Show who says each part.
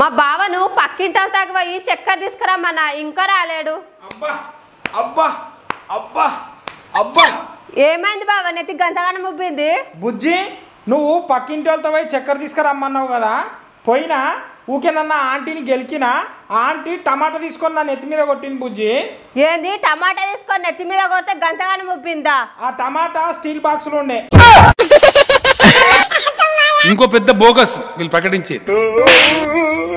Speaker 1: మా బావను పక్కింటి దాకా పోయి చక్కెర తీసుకురమ్మన్నా ఇంకా రాలేడు.
Speaker 2: అబ్బా అబ్బా అబ్బా అబ్బా
Speaker 1: ఏమైంది బావ నెత్తి గంతగానం ఉబ్బింది?
Speaker 2: బుజ్జి నువ్వు పక్కింటి వాళ్ళతో పోయి చక్కెర తీసుకురమ్మన్నావు కదా, పోయినా ఊకేనన్నా ఆంటీని గెలికినా ఆంటీ టమాటా తీసుకొని నా నెత్తి మీద కొట్టింది బుజ్జి.
Speaker 1: ఏంది టమాటా తీసుకొని నెత్తి మీద కొడితే గంతగానం ఉబ్బిందా?
Speaker 2: ఆ టమాటా స్టీల్ బాక్స్ లో ఉండే.
Speaker 3: ఇంకో పెద్ద బోగస్ వీళ్ళు ప్రకటించేది.